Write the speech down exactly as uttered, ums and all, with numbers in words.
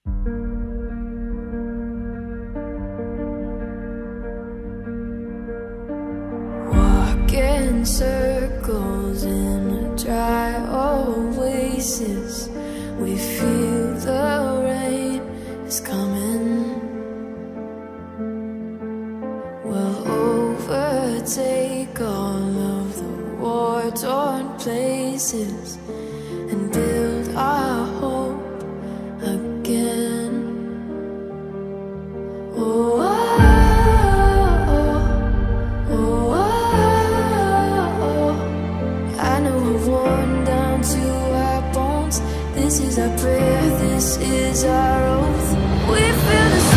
Walking circles in a dry oasis, we feel the rain is coming. We'll overtake all of the war-torn places and build our hope again. Oh, oh, oh, oh, oh. I know we're worn down to our bones. This is our prayer, this is our oath. We feel the